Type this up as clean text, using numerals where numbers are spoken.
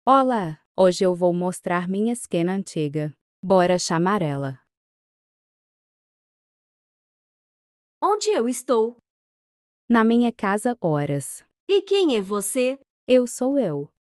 Olá, hoje eu vou mostrar minha skin antiga. Bora chamar ela. Onde eu estou? Na minha casa horas. E quem é você? Eu sou eu.